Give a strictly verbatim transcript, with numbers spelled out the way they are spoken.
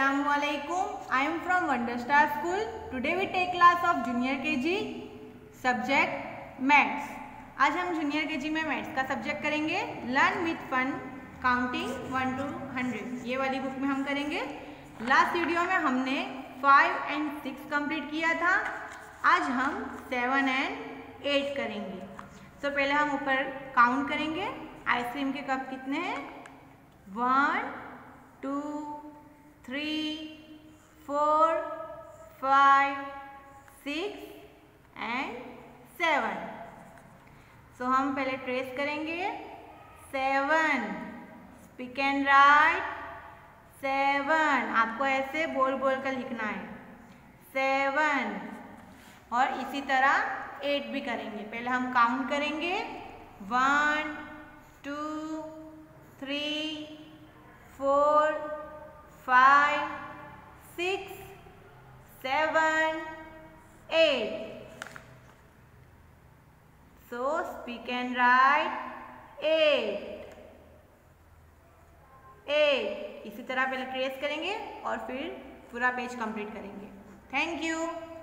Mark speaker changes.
Speaker 1: Assalamualaikum. I am from Wonderstar School. Today we take class of Junior K G subject Maths. आज हम junior के जी में maths का subject करेंगे learn with fun counting one to hundred. ये वाली book में हम करेंगे। लास्ट वीडियो में हमने फाइव एंड सिक्स कंप्लीट किया था। आज हम सेवन एंड एट करेंगे। तो पहले हम ऊपर काउंट करेंगे। आइसक्रीम के कप कितने हैं? One two three four five six and seven. So हम पहले ट्रेस करेंगे। Seven, speak and write seven. आपको ऐसे बोल बोल कर लिखना है सेवन। और इसी तरह एट भी करेंगे। पहले हम काउंट करेंगे one two three four five six seven eight. So speak and write eight eight. इसी तरह पहले ट्रेस करेंगे और फिर पूरा पेज कंप्लीट करेंगे। Thank you.